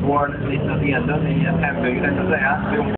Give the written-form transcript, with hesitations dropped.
vår lilla delen i hembygden, så att säga.